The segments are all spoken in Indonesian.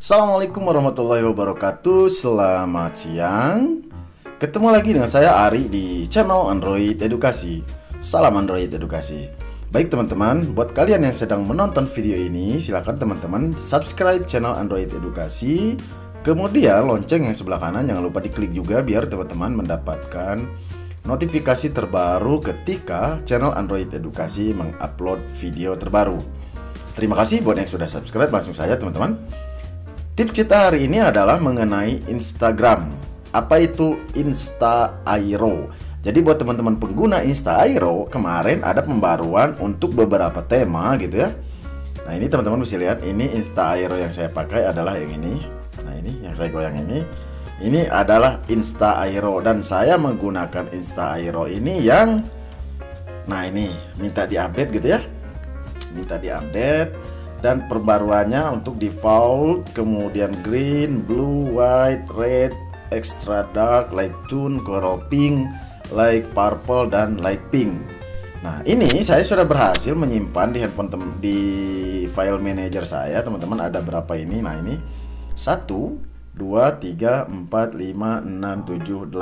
Assalamualaikum warahmatullahi wabarakatuh. Selamat siang. Ketemu lagi dengan saya Ari di channel Android Edukasi. Salam Android Edukasi. Baik teman-teman, buat kalian yang sedang menonton video ini, silakan teman-teman subscribe channel Android Edukasi. Kemudian lonceng yang sebelah kanan jangan lupa diklik juga biar teman-teman mendapatkan notifikasi terbaru ketika channel Android Edukasi mengupload video terbaru. Terima kasih buat yang sudah subscribe. Langsung saja teman-teman. Tips kita hari ini adalah mengenai Instagram. Apa itu Insta Airo? Jadi buat teman-teman pengguna Insta Airo, kemarin ada pembaruan untuk beberapa tema gitu ya. Nah ini teman-teman bisa lihat, ini Insta Airo yang saya pakai adalah yang ini. Nah ini yang saya goyang ini. Ini adalah Insta Airo dan saya menggunakan Insta Airo ini yang, nah ini minta diupdate gitu ya. Minta diupdate. Dan perbaruannya untuk default, kemudian green, blue, white, red, extra dark, light tone, coral pink, light purple, dan light pink. Nah ini saya sudah berhasil menyimpan di handphone di file manager saya teman-teman. Ada berapa ini? Nah ini 1, 2, 3, 4, 5, 6, 7, 8, 9,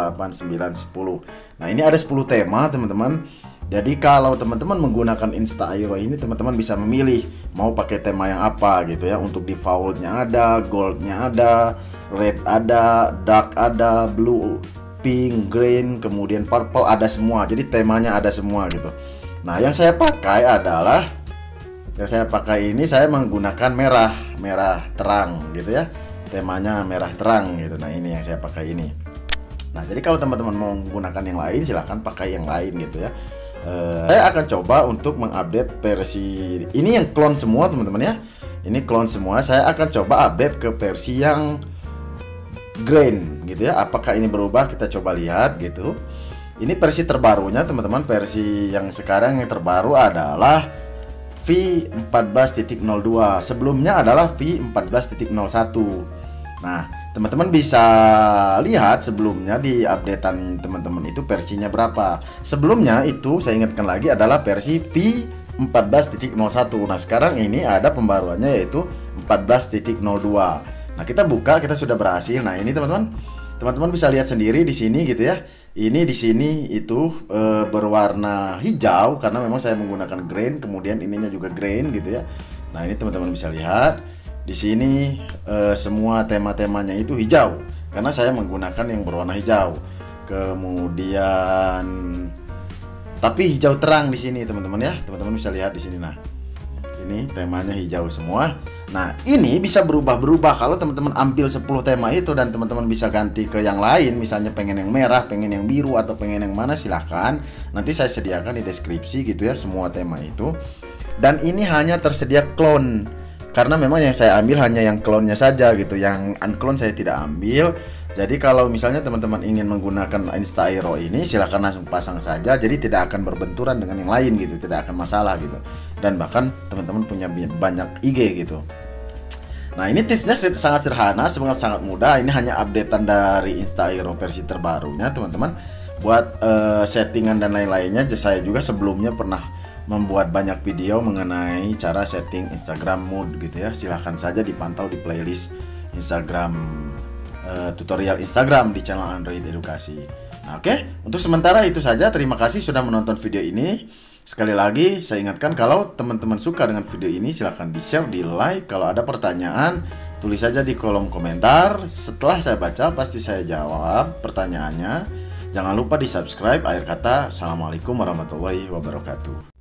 10. Nah ini ada 10 tema teman-teman. Jadi kalau teman-teman menggunakan Insta Airo ini, teman-teman bisa memilih mau pakai tema yang apa gitu ya. Untuk defaultnya ada, goldnya ada, red ada, dark ada, blue, pink, green, kemudian purple, ada semua. Jadi temanya ada semua gitu. Nah yang saya pakai adalah, yang saya pakai ini saya menggunakan merah terang gitu ya. Temanya merah terang gitu. Nah ini yang saya pakai ini. Nah jadi kalau teman-teman mau menggunakan yang lain, silahkan pakai yang lain gitu ya. Saya akan coba untuk mengupdate versi ini yang clone semua teman-teman ya. Ini clone semua. Saya akan coba update ke versi yang green gitu ya. Apakah ini berubah? Kita coba lihat gitu. Ini versi terbarunya teman-teman. Versi yang sekarang yang terbaru adalah V14.02. Sebelumnya adalah V14.01. Nah teman-teman bisa lihat sebelumnya di updatean teman-teman itu versinya berapa. Sebelumnya itu saya ingatkan lagi adalah versi V14.01. Nah sekarang ini ada pembaruannya yaitu 14.02. Nah kita buka, kita sudah berhasil. Nah ini teman-teman bisa lihat sendiri di sini gitu ya. Ini di sini itu berwarna hijau karena memang saya menggunakan green, kemudian ininya juga green gitu ya. Nah ini teman-teman bisa lihat. Di sini semua tema-temanya itu hijau karena saya menggunakan yang berwarna hijau. Kemudian tapi hijau terang di sini teman-teman ya. Teman-teman bisa lihat di sini. Nah, ini temanya hijau semua. Nah, ini bisa berubah-berubah kalau teman-teman ambil 10 tema itu dan teman-teman bisa ganti ke yang lain, misalnya pengen yang merah, pengen yang biru atau pengen yang mana, silahkan. Nanti saya sediakan di deskripsi gitu ya semua tema itu. Dan ini hanya tersedia clone. Karena memang yang saya ambil hanya yang clone-nya saja gitu, yang unclone saya tidak ambil. Jadi kalau misalnya teman-teman ingin menggunakan Insta Airo ini, silahkan langsung pasang saja. Jadi tidak akan berbenturan dengan yang lain gitu, tidak akan masalah gitu. Dan bahkan teman-teman punya banyak IG gitu. Nah ini tipsnya sangat sederhana, sangat mudah. Ini hanya updatean dari Insta Airo versi terbarunya teman-teman. Buat settingan dan lain-lainnya, saya juga sebelumnya pernah membuat banyak video mengenai cara setting Instagram mood gitu ya. Silahkan saja dipantau di playlist Instagram, tutorial Instagram di channel Android Edukasi. Nah oke, untuk sementara itu saja. Terima kasih sudah menonton video ini. Sekali lagi saya ingatkan, kalau teman-teman suka dengan video ini silahkan di share, di like. Kalau ada pertanyaan tulis saja di kolom komentar. Setelah saya baca pasti saya jawab pertanyaannya. Jangan lupa di subscribe. Akhir kata, assalamualaikum warahmatullahi wabarakatuh.